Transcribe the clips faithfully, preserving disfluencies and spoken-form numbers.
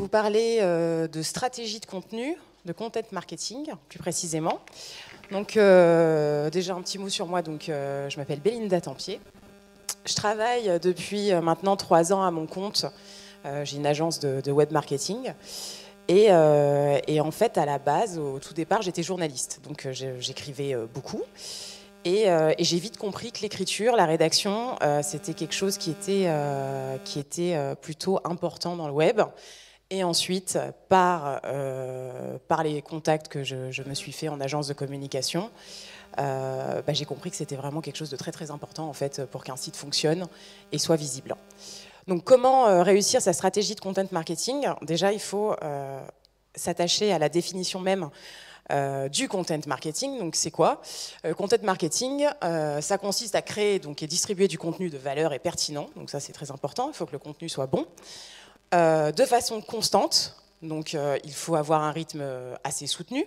vous parler euh, de stratégie de contenu, de content marketing, plus précisément. Donc, euh, déjà un petit mot sur moi. Donc, euh, je m'appelle Bélinda Tempier. Je travaille depuis maintenant trois ans à mon compte. Euh, j'ai une agence de, de web marketing. Et, euh, et en fait, à la base, au tout départ, j'étais journaliste. Donc, j'écrivais beaucoup. Et, euh, et j'ai vite compris que l'écriture, la rédaction, euh, c'était quelque chose qui était, euh, qui était euh, plutôt important dans le web. Et ensuite, par, euh, par les contacts que je, je me suis fait en agence de communication, euh, bah, j'ai compris que c'était vraiment quelque chose de très très important en fait, pour qu'un site fonctionne et soit visible. Donc comment euh, réussir sa stratégie de content marketing? Déjà, il faut euh, s'attacher à la définition même Euh, du content marketing. Donc c'est quoi? euh, Content marketing, euh, ça consiste à créer donc, et distribuer du contenu de valeur et pertinent. Donc ça c'est très important, il faut que le contenu soit bon. Euh, de façon constante, donc euh, il faut avoir un rythme assez soutenu.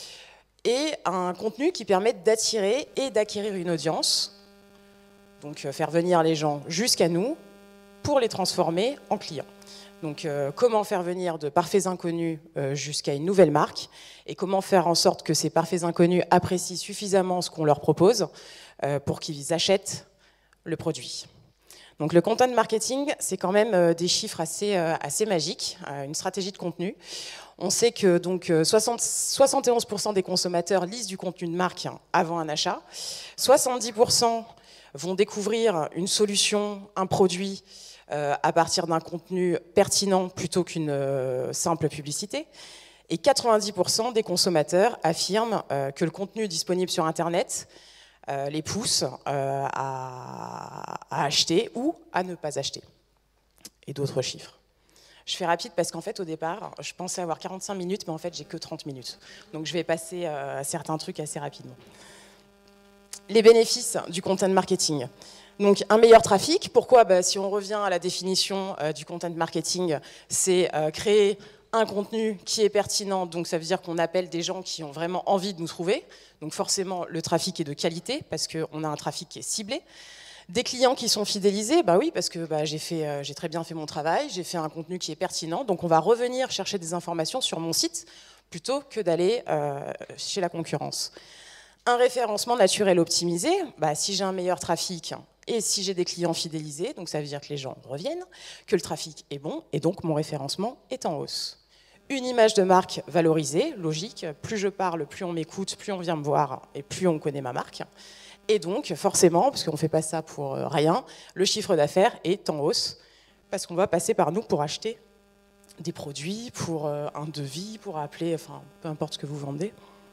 Et un contenu qui permette d'attirer et d'acquérir une audience. Donc euh, faire venir les gens jusqu'à nous pour les transformer en clients. Donc, euh, comment faire venir de parfaits inconnus euh, jusqu'à une nouvelle marque et comment faire en sorte que ces parfaits inconnus apprécient suffisamment ce qu'on leur propose euh, pour qu'ils achètent le produit. Donc, le content marketing, c'est quand même euh, des chiffres assez, euh, assez magiques, euh, une stratégie de contenu. On sait que donc, soixante, soixante et onze pour cent des consommateurs lisent du contenu de marque avant un achat. soixante-dix pour cent vont découvrir une solution, un produit, Euh, à partir d'un contenu pertinent plutôt qu'une euh, simple publicité. Et quatre-vingt-dix pour cent des consommateurs affirment euh, que le contenu disponible sur Internet euh, les pousse euh, à, à acheter ou à ne pas acheter. Et d'autres chiffres. Je fais rapide parce qu'en fait, au départ, je pensais avoir quarante-cinq minutes, mais en fait, j'ai que trente minutes. Donc, je vais passer euh, à certains trucs assez rapidement. Les bénéfices du content marketing. Donc, un meilleur trafic. Pourquoi? Bah, si on revient à la définition euh, du content marketing, c'est euh, créer un contenu qui est pertinent. Donc, ça veut dire qu'on appelle des gens qui ont vraiment envie de nous trouver. Donc, forcément, le trafic est de qualité parce qu'on a un trafic qui est ciblé. Des clients qui sont fidélisés, bah oui, parce que bah, j'ai fait, euh, j'ai très bien fait mon travail, j'ai fait un contenu qui est pertinent. Donc, on va revenir chercher des informations sur mon site plutôt que d'aller euh, chez la concurrence. Un référencement naturel optimisé, bah, si j'ai un meilleur trafic et si j'ai des clients fidélisés, donc ça veut dire que les gens reviennent, que le trafic est bon et donc mon référencement est en hausse. Une image de marque valorisée, logique, plus je parle, plus on m'écoute, plus on vient me voir et plus on connaît ma marque. Et donc forcément, parce qu'on ne fait pas ça pour rien, le chiffre d'affaires est en hausse parce qu'on va passer par nous pour acheter des produits, pour un devis, pour appeler, enfin peu importe ce que vous vendez.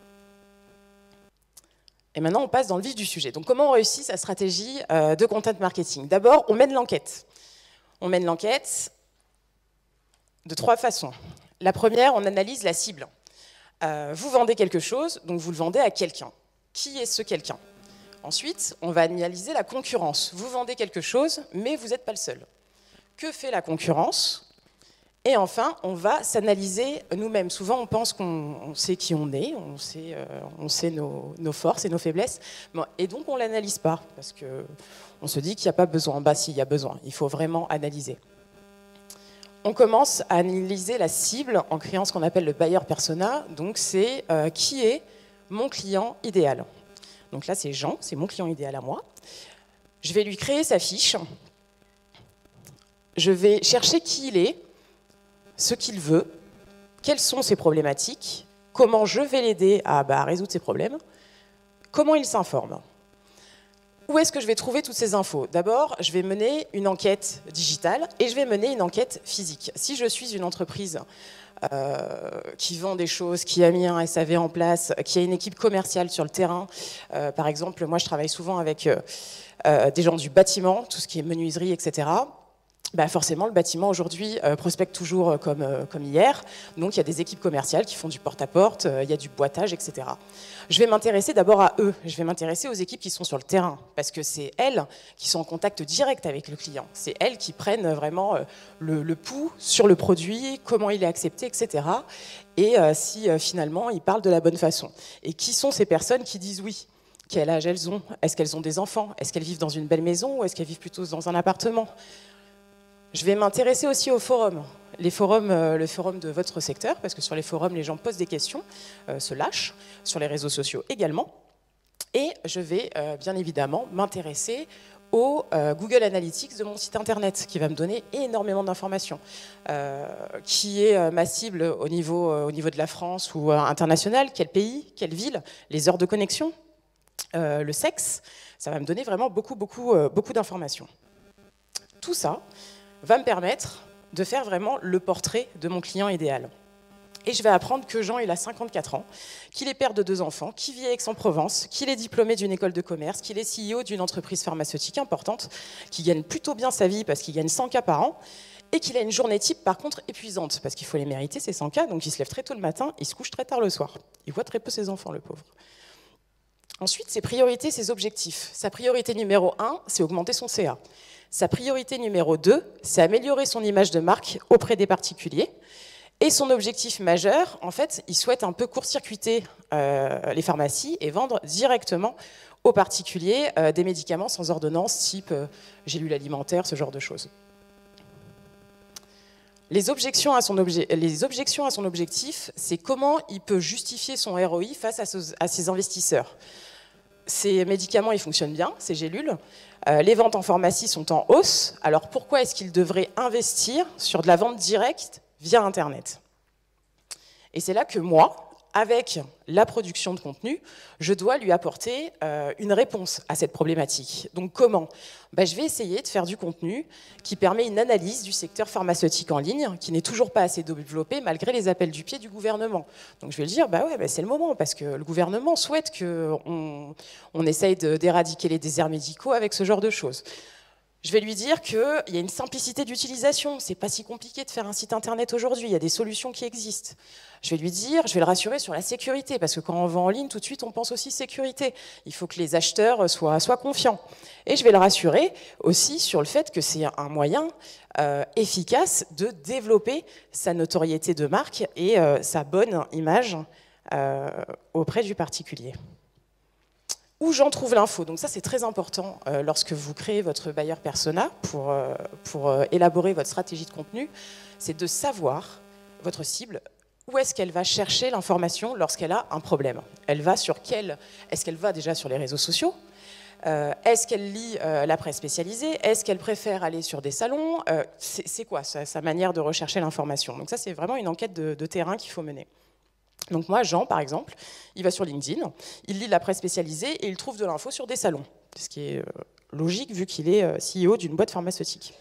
Et maintenant, on passe dans le vif du sujet. Donc, comment on réussit sa stratégie euh, de content marketing? D'abord, on mène l'enquête. On mène l'enquête de trois façons. La première, on analyse la cible. Euh, vous vendez quelque chose, donc vous le vendez à quelqu'un. Qui est ce quelqu'un? Ensuite, on va analyser la concurrence. Vous vendez quelque chose, mais vous n'êtes pas le seul. Que fait la concurrence? Et enfin, on va s'analyser nous-mêmes. Souvent, on pense qu'on sait qui on est, on sait, euh, on sait nos, nos forces et nos faiblesses, et donc on ne l'analyse pas, parce qu'on se dit qu'il n'y a pas besoin. Bah si, il y a besoin, il faut vraiment analyser. On commence à analyser la cible en créant ce qu'on appelle le buyer persona, donc c'est euh, qui est mon client idéal. Donc là, c'est Jean, c'est mon client idéal à moi. Je vais lui créer sa fiche, je vais chercher qui il est, ce qu'il veut, quelles sont ses problématiques, comment je vais l'aider à, bah, à résoudre ses problèmes, comment il s'informe. Où est-ce que je vais trouver toutes ces infos? D'abord, je vais mener une enquête digitale et je vais mener une enquête physique. Si je suis une entreprise euh, qui vend des choses, qui a mis un S A V en place, qui a une équipe commerciale sur le terrain, euh, par exemple, moi je travaille souvent avec euh, euh, des gens du bâtiment, tout ce qui est menuiserie, et cetera, bah forcément, le bâtiment aujourd'hui euh, prospecte toujours comme, euh, comme hier. Donc, il y a des équipes commerciales qui font du porte-à-porte, euh, il y a du boitage, et cetera. Je vais m'intéresser d'abord à eux. Je vais m'intéresser aux équipes qui sont sur le terrain, parce que c'est elles qui sont en contact direct avec le client. C'est elles qui prennent vraiment euh, le, le pouls sur le produit, comment il est accepté, et cetera. Et euh, si euh, finalement, ils parlent de la bonne façon. Et qui sont ces personnes qui disent oui? Quel âge elles ont? Est-ce qu'elles ont des enfants? Est-ce qu'elles vivent dans une belle maison ou est-ce qu'elles vivent plutôt dans un appartement? Je vais m'intéresser aussi au forum. les forums, euh, le forum de votre secteur, parce que sur les forums, les gens posent des questions, euh, se lâchent, sur les réseaux sociaux également. Et je vais euh, bien évidemment m'intéresser au euh, Google Analytics de mon site internet, qui va me donner énormément d'informations, euh, qui est euh, ma cible au niveau, euh, au niveau de la France ou euh, international, quel pays, quelle ville, les heures de connexion, euh, le sexe, ça va me donner vraiment beaucoup, beaucoup, euh, beaucoup d'informations. Tout ça va me permettre de faire vraiment le portrait de mon client idéal. Et je vais apprendre que Jean, il a cinquante-quatre ans, qu'il est père de deux enfants, qu'il vit à Aix-en-Provence, qu'il est diplômé d'une école de commerce, qu'il est C E O d'une entreprise pharmaceutique importante, qu'il gagne plutôt bien sa vie parce qu'il gagne cent K par an, et qu'il a une journée type par contre épuisante, parce qu'il faut les mériter, ces cent K, donc il se lève très tôt le matin, il se couche très tard le soir. Il voit très peu ses enfants, le pauvre. Ensuite, ses priorités, ses objectifs. Sa priorité numéro un, c'est augmenter son C A. Sa priorité numéro deux, c'est améliorer son image de marque auprès des particuliers. Et son objectif majeur, en fait, il souhaite un peu court-circuiter euh, les pharmacies et vendre directement aux particuliers euh, des médicaments sans ordonnance, type euh, gélule alimentaire, ce genre de choses. Les objections à son, obje les objections à son objectif, c'est comment il peut justifier son R O I face à, ce à ses investisseurs. Ces médicaments, ils fonctionnent bien, ces gélules. Euh, les ventes en pharmacie sont en hausse. Alors pourquoi est-ce qu'il devrait investir sur de la vente directe via Internet? Et c'est là que moi, avec la production de contenu, je dois lui apporter euh, une réponse à cette problématique. Donc comment? Ben, je vais essayer de faire du contenu qui permet une analyse du secteur pharmaceutique en ligne, qui n'est toujours pas assez développé malgré les appels du pied du gouvernement. Donc je vais lui dire, bah ouais, bah c'est le moment, parce que le gouvernement souhaite qu'on on essaye d'éradiquer les déserts médicaux avec ce genre de choses. Je vais lui dire qu'il y a une simplicité d'utilisation, c'est pas si compliqué de faire un site internet aujourd'hui, il y a des solutions qui existent. Je vais lui dire, je vais le rassurer sur la sécurité, parce que quand on vend en ligne, tout de suite on pense aussi sécurité. Il faut que les acheteurs soient, soient confiants. Et je vais le rassurer aussi sur le fait que c'est un moyen euh, efficace de développer sa notoriété de marque et euh, sa bonne image euh, auprès du particulier. Où j'en trouve l'info. Donc ça, c'est très important euh, lorsque vous créez votre buyer persona pour, euh, pour euh, élaborer votre stratégie de contenu, c'est de savoir, votre cible, où est-ce qu'elle va chercher l'information lorsqu'elle a un problème. Elle va sur quel... Est-ce qu'elle va déjà sur les réseaux sociaux? euh, Est-ce qu'elle lit euh, la presse spécialisée? Est-ce qu'elle préfère aller sur des salons? euh, C'est quoi sa, sa manière de rechercher l'information? Donc ça, c'est vraiment une enquête de, de terrain qu'il faut mener. Donc moi, Jean, par exemple, il va sur LinkedIn, il lit la presse spécialisée et il trouve de l'info sur des salons, ce qui est euh, logique vu qu'il est euh, C E O d'une boîte pharmaceutique.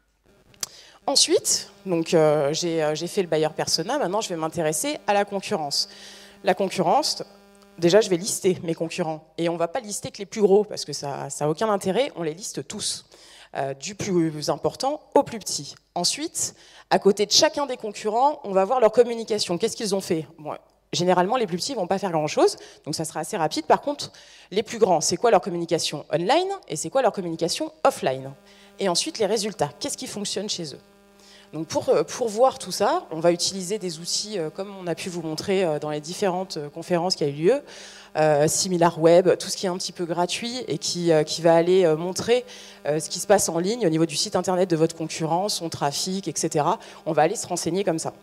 Ensuite, donc euh, j'ai euh, fait le buyer persona, maintenant je vais m'intéresser à la concurrence. La concurrence, déjà je vais lister mes concurrents, et on ne va pas lister que les plus gros, parce que ça n'a aucun intérêt, on les liste tous. Euh, du plus important au plus petit. Ensuite, à côté de chacun des concurrents, on va voir leur communication. Qu'est-ce qu'ils ont fait? Bon, généralement, les plus petits ne vont pas faire grand-chose, donc ça sera assez rapide. Par contre, les plus grands, c'est quoi leur communication online et c'est quoi leur communication offline? Et ensuite, les résultats. Qu'est-ce qui fonctionne chez eux? Donc pour, pour voir tout ça, on va utiliser des outils euh, comme on a pu vous montrer euh, dans les différentes euh, conférences qui ont eu lieu, euh, SimilarWeb, tout ce qui est un petit peu gratuit et qui, euh, qui va aller euh, montrer euh, ce qui se passe en ligne au niveau du site internet de votre concurrent, son trafic, et cetera. On va aller se renseigner comme ça.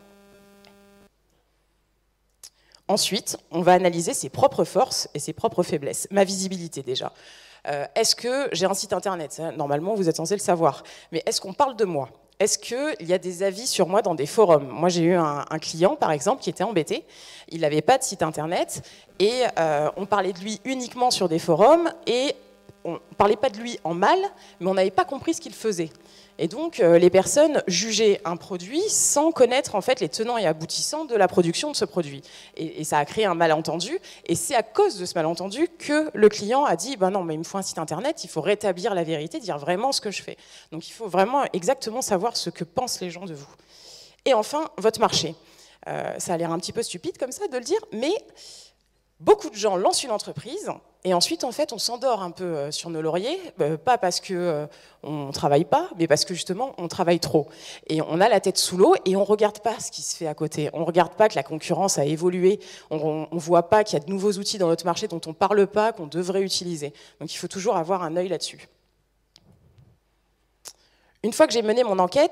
Ensuite, on va analyser ses propres forces et ses propres faiblesses. Ma visibilité déjà. Euh, est-ce que j'ai un site internet? Normalement, vous êtes censé le savoir. Mais est-ce qu'on parle de moi? Est-ce qu'il y a des avis sur moi dans des forums? Moi, j'ai eu un, un client, par exemple, qui était embêté. Il n'avait pas de site internet et euh, on parlait de lui uniquement sur des forums et on ne parlait pas de lui en mal, mais on n'avait pas compris ce qu'il faisait. Et donc, euh, les personnes jugeaient un produit sans connaître en fait les tenants et aboutissants de la production de ce produit. Et, et ça a créé un malentendu. Et c'est à cause de ce malentendu que le client a dit ben « non, mais il me faut un site internet, il faut rétablir la vérité, dire vraiment ce que je fais ». Donc, il faut vraiment exactement savoir ce que pensent les gens de vous. Et enfin, votre marché. Euh, ça a l'air un petit peu stupide comme ça de le dire, mais beaucoup de gens lancent une entreprise et ensuite, en fait, on s'endort un peu sur nos lauriers, pas parce qu'on ne travaille pas, mais parce que justement, on travaille trop. Et on a la tête sous l'eau et on ne regarde pas ce qui se fait à côté. On ne regarde pas que la concurrence a évolué, on ne voit pas qu'il y a de nouveaux outils dans notre marché dont on ne parle pas, qu'on devrait utiliser. Donc, il faut toujours avoir un œil là-dessus. Une fois que j'ai mené mon enquête,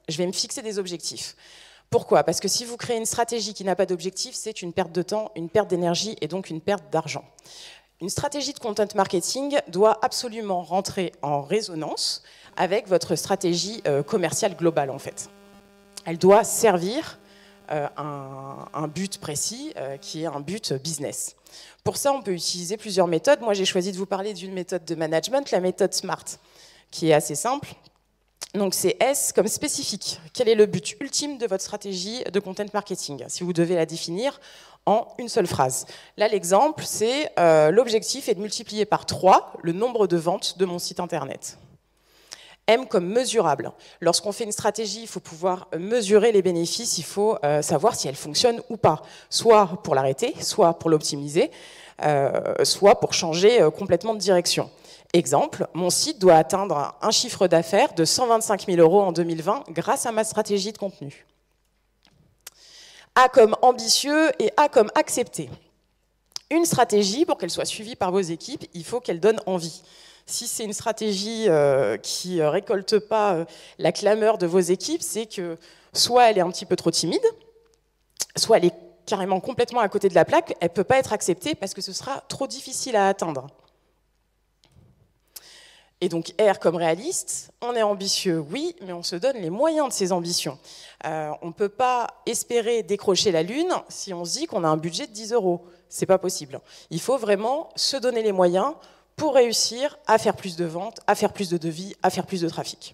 Je vais me fixer des objectifs. Pourquoi? Parce que si vous créez une stratégie qui n'a pas d'objectif, c'est une perte de temps, une perte d'énergie et donc une perte d'argent. Une stratégie de content marketing doit absolument rentrer en résonance avec votre stratégie euh, commerciale globale, en fait. Elle doit servir euh, un, un but précis euh, qui est un but business. Pour ça, on peut utiliser plusieurs méthodes. Moi, j'ai choisi de vous parler d'une méthode de management, la méthode SMART, qui est assez simple. Donc c'est S comme spécifique. Quel est le but ultime de votre stratégie de content marketing, si vous devez la définir en une seule phrase? Là, l'exemple, c'est euh, l'objectif est de multiplier par trois le nombre de ventes de mon site internet. M comme mesurable. Lorsqu'on fait une stratégie, il faut pouvoir mesurer les bénéfices, il faut euh, savoir si elle fonctionne ou pas, soit pour l'arrêter, soit pour l'optimiser, euh, soit pour changer euh, complètement de direction. Exemple, mon site doit atteindre un chiffre d'affaires de cent vingt-cinq mille euros en deux mille vingt grâce à ma stratégie de contenu. A comme ambitieux et A comme accepté. Une stratégie, pour qu'elle soit suivie par vos équipes, il faut qu'elle donne envie. Si c'est une stratégie euh, qui ne récolte pas euh, la clameur de vos équipes, c'est que soit elle est un petit peu trop timide, soit elle est carrément complètement à côté de la plaque, elle ne peut pas être acceptée parce que ce sera trop difficile à atteindre. Et donc R comme réaliste, on est ambitieux, oui, mais on se donne les moyens de ces ambitions. Euh, on ne peut pas espérer décrocher la lune si on se dit qu'on a un budget de dix euros. C'est pas possible. Il faut vraiment se donner les moyens pour réussir à faire plus de ventes, à faire plus de devis, à faire plus de trafic.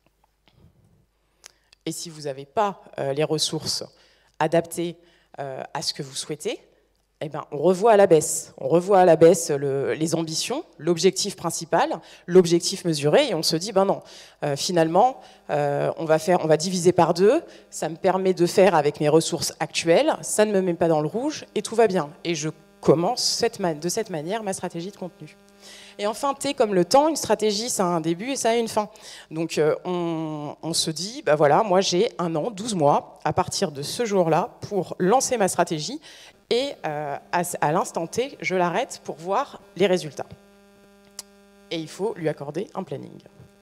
Et si vous n'avez pas euh, les ressources adaptées euh, à ce que vous souhaitez, eh ben, on revoit à la baisse. On revoit à la baisse le, les ambitions, l'objectif principal, l'objectif mesuré, et on se dit, ben non, euh, finalement, euh, on va faire, on va diviser par deux, ça me permet de faire avec mes ressources actuelles, ça ne me met pas dans le rouge, et tout va bien. Et je commence cette de cette manière ma stratégie de contenu. Et enfin, T comme le temps, une stratégie, ça a un début et ça a une fin. Donc euh, on, on se dit, ben voilà, moi j'ai un an, douze mois, à partir de ce jour-là, pour lancer ma stratégie, et euh, à, à l'instant T, je l'arrête pour voir les résultats. Et il faut lui accorder un planning.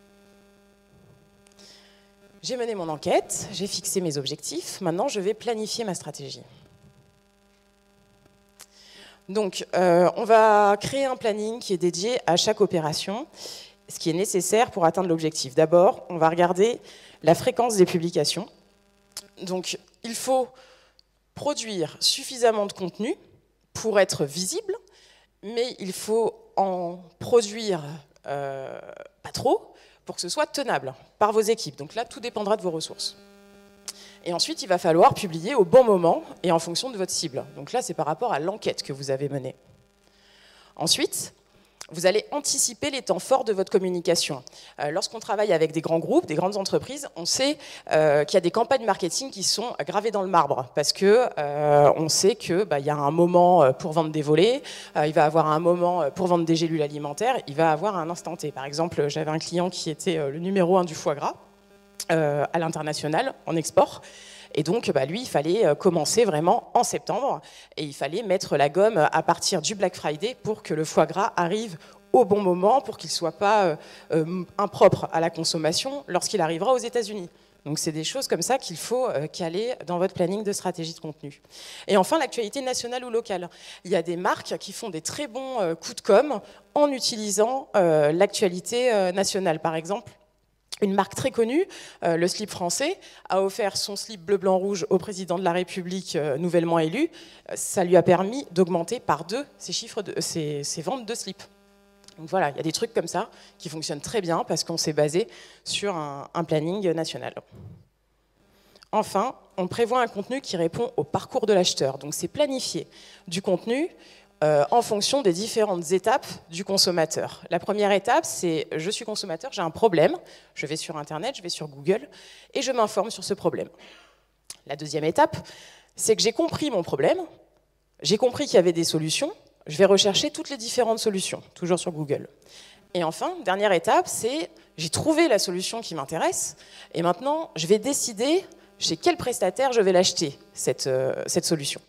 J'ai mené mon enquête, j'ai fixé mes objectifs, maintenant je vais planifier ma stratégie. Donc, euh, on va créer un planning qui est dédié à chaque opération, ce qui est nécessaire pour atteindre l'objectif. D'abord, on va regarder la fréquence des publications. Donc, il faut produire suffisamment de contenu pour être visible, mais il faut en produire euh, pas trop pour que ce soit tenable par vos équipes. Donc là, tout dépendra de vos ressources. Et ensuite, il va falloir publier au bon moment et en fonction de votre cible. Donc là, c'est par rapport à l'enquête que vous avez menée. Ensuite, vous allez anticiper les temps forts de votre communication. Euh, Lorsqu'on travaille avec des grands groupes, des grandes entreprises, on sait euh, qu'il y a des campagnes marketing qui sont gravées dans le marbre parce que euh, on sait que bah, y a un moment pour vendre des volets, euh, il va avoir un moment pour vendre des gélules alimentaires, il va avoir un instant T. Par exemple, j'avais un client qui était le numéro un du foie gras euh, à l'international en export. Et donc, bah, lui, il fallait commencer vraiment en septembre et il fallait mettre la gomme à partir du Black Friday pour que le foie gras arrive au bon moment, pour qu'il ne soit pas euh, impropre à la consommation lorsqu'il arrivera aux États-Unis. Donc, c'est des choses comme ça qu'il faut euh, caler dans votre planning de stratégie de contenu. Et enfin, l'actualité nationale ou locale. Il y a des marques qui font des très bons euh, coups de com' en utilisant euh, l'actualité euh, nationale, par exemple. Une marque très connue, euh, le slip français, a offert son slip bleu-blanc-rouge au président de la République euh, nouvellement élu. Ça lui a permis d'augmenter par deux ses, chiffres de, ses, ses ventes de slip. Donc voilà, il y a des trucs comme ça qui fonctionnent très bien parce qu'on s'est basé sur un, un planning national. Enfin, on prévoit un contenu qui répond au parcours de l'acheteur. Donc c'est planifier du contenu Euh, en fonction des différentes étapes du consommateur. La première étape, c'est je suis consommateur, j'ai un problème, je vais sur Internet, je vais sur Google et je m'informe sur ce problème. La deuxième étape, c'est que j'ai compris mon problème, j'ai compris qu'il y avait des solutions, je vais rechercher toutes les différentes solutions, toujours sur Google. Et enfin, dernière étape, c'est j'ai trouvé la solution qui m'intéresse et maintenant, je vais décider chez quel prestataire je vais l'acheter, cette, euh, cette solution.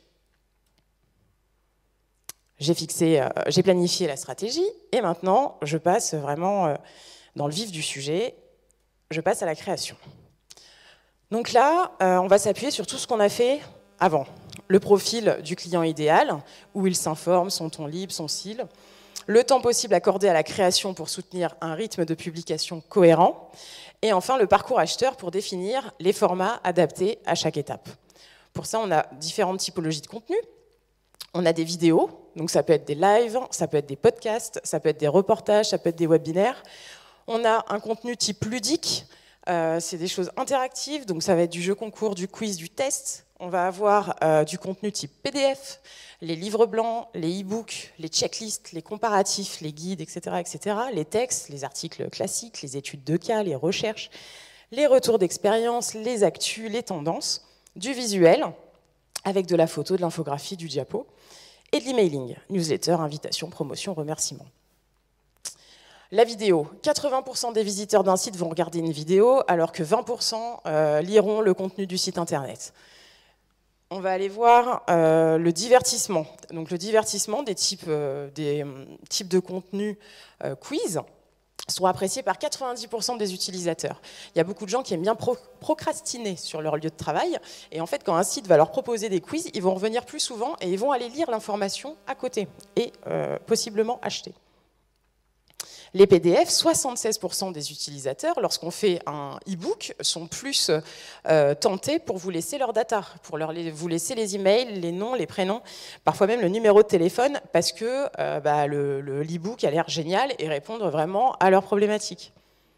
J'ai fixé, euh, j'ai planifié la stratégie et maintenant je passe vraiment euh, dans le vif du sujet, je passe à la création. Donc là, euh, on va s'appuyer sur tout ce qu'on a fait avant. Le profil du client idéal, où il s'informe, son ton libre, son style. Le temps possible accordé à la création pour soutenir un rythme de publication cohérent. Et enfin, le parcours acheteur pour définir les formats adaptés à chaque étape. Pour ça, on a différentes typologies de contenu. On a des vidéos, donc ça peut être des lives, ça peut être des podcasts, ça peut être des reportages, ça peut être des webinaires. On a un contenu type ludique, euh, c'est des choses interactives, donc ça va être du jeu concours, du quiz, du test. On va avoir euh, du contenu type P D F, les livres blancs, les e-books, les checklists, les comparatifs, les guides, et cetera, et cetera, les textes, les articles classiques, les études de cas, les recherches, les retours d'expérience, les actus, les tendances, du visuel, avec de la photo, de l'infographie, du diapo, et de l'emailing, newsletter, invitation, promotion, remerciement. La vidéo, quatre-vingts pour cent des visiteurs d'un site vont regarder une vidéo, alors que vingt pour cent euh, liront le contenu du site internet. On va aller voir euh, le divertissement. Donc le divertissement des types, euh, des, euh, types de contenus euh, quiz sont appréciés par quatre-vingt-dix pour cent des utilisateurs. Il y a beaucoup de gens qui aiment bien pro procrastiner sur leur lieu de travail, et en fait, quand un site va leur proposer des quiz, ils vont revenir plus souvent et ils vont aller lire l'information à côté et euh, possiblement acheter. Les P D F, soixante-seize pour cent des utilisateurs, lorsqu'on fait un e-book, sont plus euh, tentés pour vous laisser leur data, pour leur, vous laisser les emails, les noms, les prénoms, parfois même le numéro de téléphone, parce que euh, bah, le, le, l'e-book a l'air génial et répondre vraiment à leurs problématiques.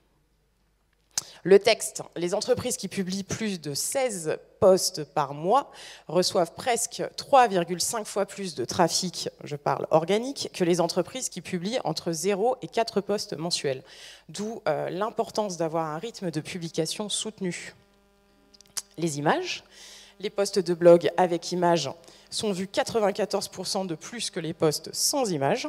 Le texte, les entreprises qui publient plus de seize posts par mois reçoivent presque trois virgule cinq fois plus de trafic, je parle organique, que les entreprises qui publient entre zéro et quatre posts mensuels. D'où euh, l'importance d'avoir un rythme de publication soutenu. Les images, les posts de blog avec images sont vus quatre-vingt-quatorze pour cent de plus que les posts sans images.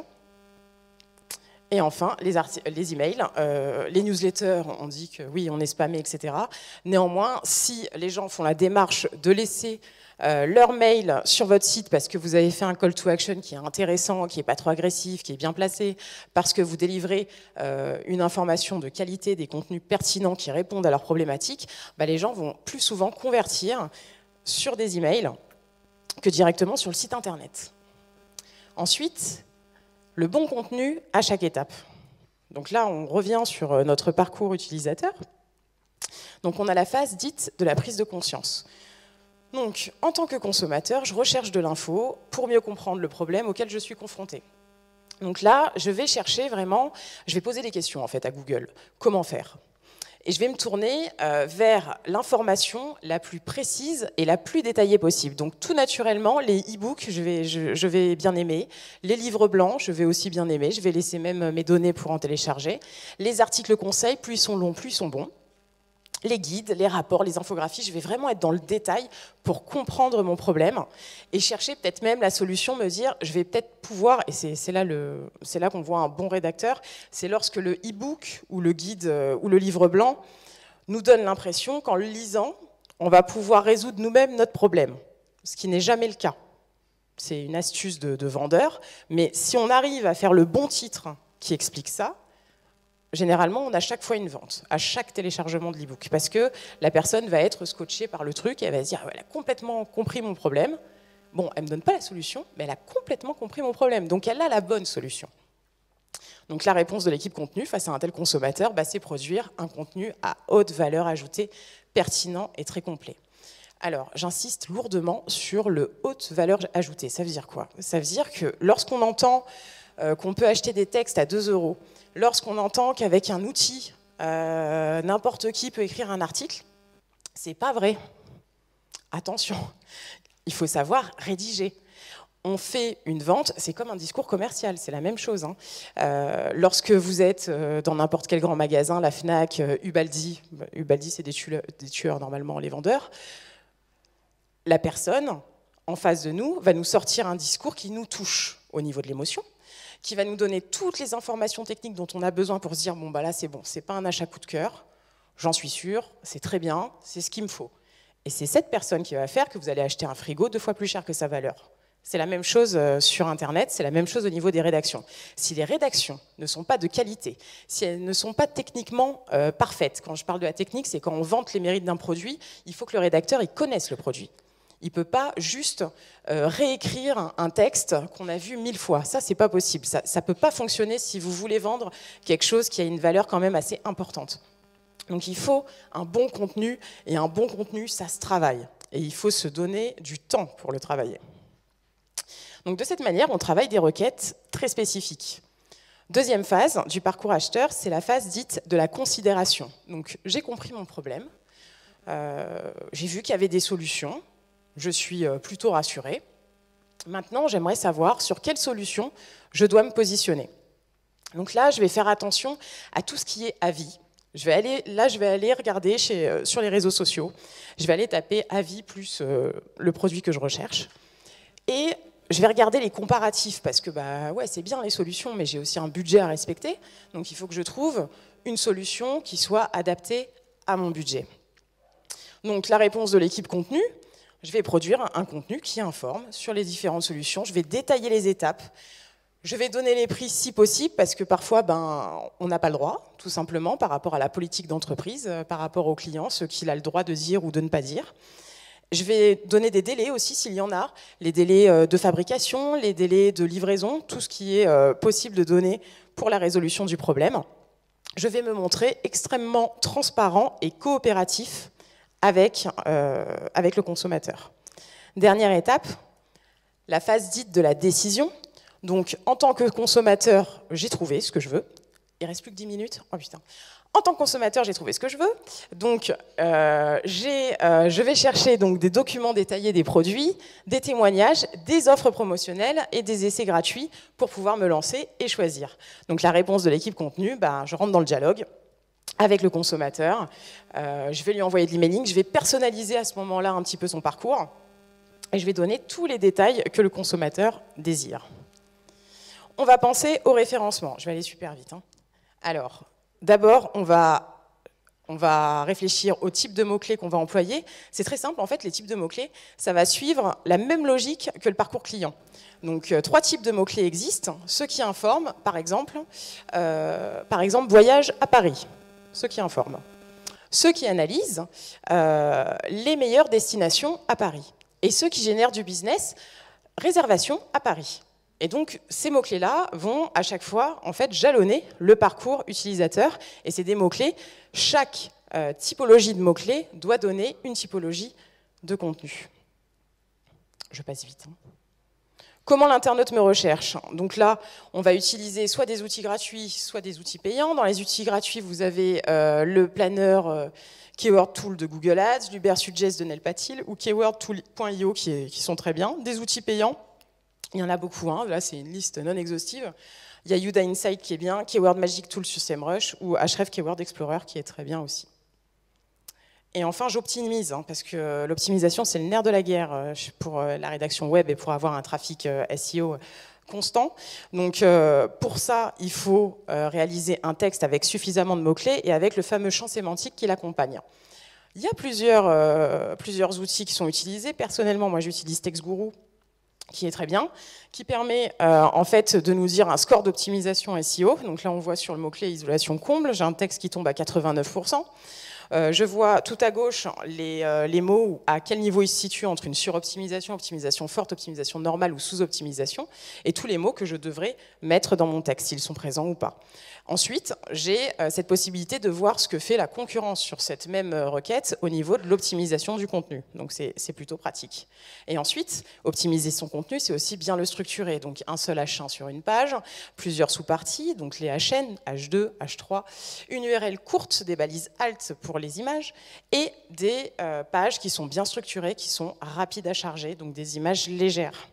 Et enfin, les, les emails, euh, les newsletters, on dit que oui, on est spammé, et cetera. Néanmoins, si les gens font la démarche de laisser euh, leur mail sur votre site parce que vous avez fait un call to action qui est intéressant, qui n'est pas trop agressif, qui est bien placé, parce que vous délivrez euh, une information de qualité, des contenus pertinents qui répondent à leurs problématiques, bah, les gens vont plus souvent convertir sur des emails que directement sur le site internet. Ensuite, le bon contenu à chaque étape. Donc là, on revient sur notre parcours utilisateur. Donc on a la phase dite de la prise de conscience. Donc, en tant que consommateur, je recherche de l'info pour mieux comprendre le problème auquel je suis confrontée. Donc là, je vais chercher vraiment, je vais poser des questions en fait à Google. Comment faire ? Et je vais me tourner euh, vers l'information la plus précise et la plus détaillée possible. Donc tout naturellement, les e-books, je vais, je, je vais bien aimer. Les livres blancs, je vais aussi bien aimer. Je vais laisser même mes données pour en télécharger. Les articles conseils, plus ils sont longs, plus ils sont bons. Les guides, les rapports, les infographies, je vais vraiment être dans le détail pour comprendre mon problème et chercher peut-être même la solution, me dire, je vais peut-être pouvoir, et c'est là, le, c'est là qu'on voit un bon rédacteur, c'est lorsque le e-book ou le guide euh, ou le livre blanc nous donne l'impression qu'en le lisant, on va pouvoir résoudre nous-mêmes notre problème, ce qui n'est jamais le cas. C'est une astuce de, de vendeur, mais si on arrive à faire le bon titre qui explique ça, généralement, on a chaque fois une vente, à chaque téléchargement de l'e-book, parce que la personne va être scotchée par le truc et elle va se dire, elle a complètement compris mon problème. Bon, elle ne me donne pas la solution, mais elle a complètement compris mon problème, donc elle a la bonne solution. Donc la réponse de l'équipe contenu face à un tel consommateur, bah, c'est produire un contenu à haute valeur ajoutée, pertinent et très complet. Alors, j'insiste lourdement sur le haute valeur ajoutée. Ça veut dire quoi? Ça veut dire que lorsqu'on entend euh, qu'on peut acheter des textes à deux euros, lorsqu'on entend qu'avec un outil, euh, n'importe qui peut écrire un article, c'est pas vrai. Attention, il faut savoir rédiger. On fait une vente, c'est comme un discours commercial, c'est la même chose. Hein. Euh, lorsque vous êtes dans n'importe quel grand magasin, la Fnac, Ubaldi, Ubaldi c'est des tueurs, des tueurs normalement, les vendeurs, la personne en face de nous va nous sortir un discours qui nous touche au niveau de l'émotion, qui va nous donner toutes les informations techniques dont on a besoin pour se dire bon bah là c'est bon, c'est pas un achat coup de cœur, j'en suis sûre, c'est très bien, c'est ce qu'il me faut. Et c'est cette personne qui va faire que vous allez acheter un frigo deux fois plus cher que sa valeur. C'est la même chose sur Internet, c'est la même chose au niveau des rédactions. Si les rédactions ne sont pas de qualité, si elles ne sont pas techniquement euh, parfaites, quand je parle de la technique, c'est quand on vante les mérites d'un produit, il faut que le rédacteur il connaisse le produit. Il ne peut pas juste euh, réécrire un texte qu'on a vu mille fois. Ça, c'est pas possible. Ça ne peut pas fonctionner si vous voulez vendre quelque chose qui a une valeur quand même assez importante. Donc il faut un bon contenu, et un bon contenu, ça se travaille. Et il faut se donner du temps pour le travailler. Donc de cette manière, on travaille des requêtes très spécifiques. Deuxième phase du parcours acheteur, c'est la phase dite de la considération. Donc j'ai compris mon problème, euh, j'ai vu qu'il y avait des solutions, je suis plutôt rassurée. Maintenant, j'aimerais savoir sur quelle solution je dois me positionner. Donc là, je vais faire attention à tout ce qui est avis. Je vais aller, là, je vais aller regarder chez, euh, sur les réseaux sociaux, je vais aller taper avis plus euh, le produit que je recherche. Et je vais regarder les comparatifs parce que bah, ouais, c'est bien les solutions, mais j'ai aussi un budget à respecter. Donc il faut que je trouve une solution qui soit adaptée à mon budget. Donc la réponse de l'équipe contenu, je vais produire un contenu qui informe sur les différentes solutions. Je vais détailler les étapes. Je vais donner les prix si possible parce que parfois ben, on n'a pas le droit, tout simplement, par rapport à la politique d'entreprise, par rapport aux clients, ce qu'il a le droit de dire ou de ne pas dire. Je vais donner des délais aussi, s'il y en a, les délais de fabrication, les délais de livraison, tout ce qui est possible de donner pour la résolution du problème. Je vais me montrer extrêmement transparent et coopératif avec, euh, avec le consommateur. Dernière étape, la phase dite de la décision. Donc, en tant que consommateur, j'ai trouvé ce que je veux. Il reste plus que dix minutes. Oh putain. En tant que consommateur, j'ai trouvé ce que je veux. Donc, euh, euh, je vais chercher donc, des documents détaillés des produits, des témoignages, des offres promotionnelles et des essais gratuits pour pouvoir me lancer et choisir. Donc, la réponse de l'équipe contenu, bah, je rentre dans le dialogue avec le consommateur. Euh, je vais lui envoyer de l'emailing. Je vais personnaliser à ce moment-là un petit peu son parcours. Et je vais donner tous les détails que le consommateur désire. On va penser au référencement. Je vais aller super vite. Hein. Alors, d'abord, on va, on va réfléchir au type de mots-clés qu'on va employer. C'est très simple, en fait, les types de mots-clés, ça va suivre la même logique que le parcours client. Donc, euh, trois types de mots-clés existent. Ceux qui informent, par exemple, euh, par exemple, voyage à Paris. Ceux qui informent. Ceux qui analysent euh, les meilleures destinations à Paris. Et ceux qui génèrent du business, réservation à Paris. Et donc, ces mots-clés-là vont à chaque fois en fait, jalonner le parcours utilisateur. Et c'est des mots-clés. Chaque euh, typologie de mots-clés doit donner une typologie de contenu. Je passe vite. Hein. Comment l'internaute me recherche? Donc là, on va utiliser soit des outils gratuits, soit des outils payants. Dans les outils gratuits, vous avez euh, le planeur euh, Keyword Tool de Google Ads, l'Ubersuggest de Neil Patil ou keyword tool point i o qui, qui sont très bien. Des outils payants, il y en a beaucoup. Hein. Là, c'est une liste non exhaustive. Il y a Yoda Insight qui est bien, Keyword Magic Tool sur SEMrush ou Href Keyword Explorer qui est très bien aussi. Et enfin, j'optimise, hein, parce que l'optimisation, c'est le nerf de la guerre pour la rédaction web et pour avoir un trafic S E O constant. Donc, euh, pour ça, il faut euh, réaliser un texte avec suffisamment de mots-clés et avec le fameux champ sémantique qui l'accompagne. Il y a plusieurs, euh, plusieurs outils qui sont utilisés. Personnellement, moi, j'utilise TextGuru, qui est très bien, qui permet euh, en fait de nous dire un score d'optimisation S E O. Donc là, on voit sur le mot-clé isolation comble, j'ai un texte qui tombe à quatre-vingt-neuf pour cent. Euh, je vois tout à gauche les, euh, les mots à quel niveau ils se situent entre une suroptimisation, optimisation forte, optimisation normale ou sous-optimisation, et tous les mots que je devrais mettre dans mon texte, s'ils sont présents ou pas. Ensuite, j'ai euh, cette possibilité de voir ce que fait la concurrence sur cette même requête au niveau de l'optimisation du contenu. Donc c'est plutôt pratique. Et ensuite, optimiser son contenu, c'est aussi bien le structurer. Donc un seul H un sur une page, plusieurs sous-parties, donc les H N, H deux, H trois, une U R L courte, des balises alt pour les images, et des euh, pages qui sont bien structurées, qui sont rapides à charger, donc des images légères.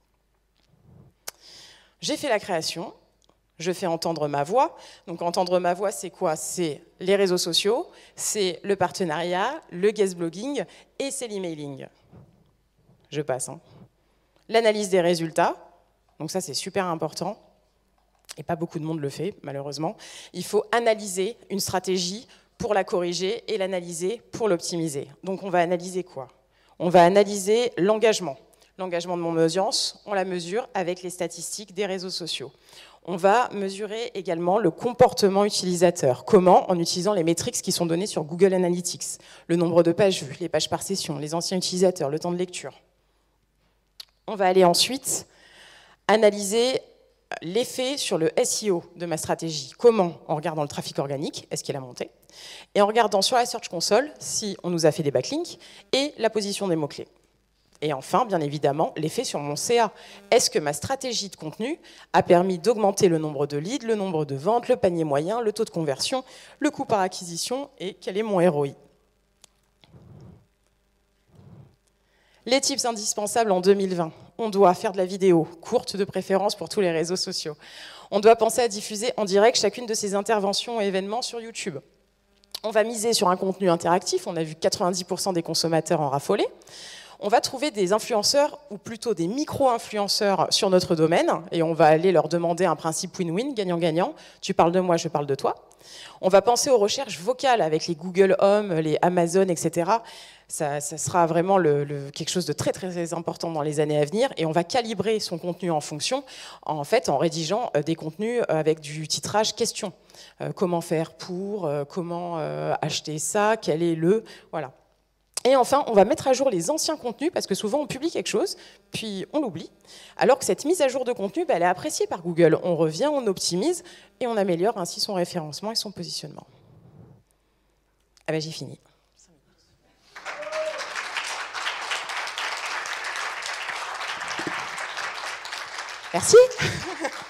J'ai fait la création. Je fais entendre ma voix. Donc entendre ma voix, c'est quoi? C'est les réseaux sociaux, c'est le partenariat, le guest blogging et c'est l'emailing. Je passe. Hein. L'analyse des résultats. Donc ça, c'est super important. Et pas beaucoup de monde le fait, malheureusement. Il faut analyser une stratégie pour la corriger et l'analyser pour l'optimiser. Donc on va analyser quoi? On va analyser l'engagement. L'engagement de mon audience, on la mesure avec les statistiques des réseaux sociaux. On va mesurer également le comportement utilisateur. Comment? En utilisant les métriques qui sont données sur Google Analytics. Le nombre de pages vues, les pages par session, les anciens utilisateurs, le temps de lecture. On va aller ensuite analyser l'effet sur le S E O de ma stratégie. Comment? En regardant le trafic organique, est-ce qu'il a monté? Et en regardant sur la Search Console, si on nous a fait des backlinks, et la position des mots-clés. Et enfin, bien évidemment, l'effet sur mon C A. Est-ce que ma stratégie de contenu a permis d'augmenter le nombre de leads, le nombre de ventes, le panier moyen, le taux de conversion, le coût par acquisition, et quel est mon R O I? Les tips indispensables en deux mille vingt. On doit faire de la vidéo, courte de préférence pour tous les réseaux sociaux. On doit penser à diffuser en direct chacune de ces interventions et événements sur YouTube. On va miser sur un contenu interactif, on a vu quatre-vingt-dix pour cent des consommateurs en raffoler. On va trouver des influenceurs, ou plutôt des micro-influenceurs sur notre domaine, et on va aller leur demander un principe win-win, gagnant-gagnant. Tu parles de moi, je parle de toi. On va penser aux recherches vocales avec les Google Home, les Amazon, et cetera. Ça, ça sera vraiment le, le, quelque chose de très, très important dans les années à venir, et on va calibrer son contenu en fonction, en fait, en rédigeant des contenus avec du titrage question. Euh, comment faire pour, euh, comment euh, acheter ça, quel est le... Voilà. Et enfin, on va mettre à jour les anciens contenus, parce que souvent on publie quelque chose, puis on l'oublie, alors que cette mise à jour de contenu, bah, elle est appréciée par Google. On revient, on optimise, et on améliore ainsi son référencement et son positionnement. Ah ben, j'ai fini. Merci.